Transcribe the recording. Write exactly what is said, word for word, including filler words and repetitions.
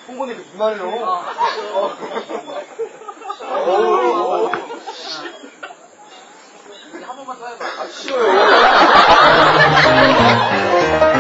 홍보님 무슨 말이에요? 어. 어. 한 번만 더 해봐. 아, 싫어요.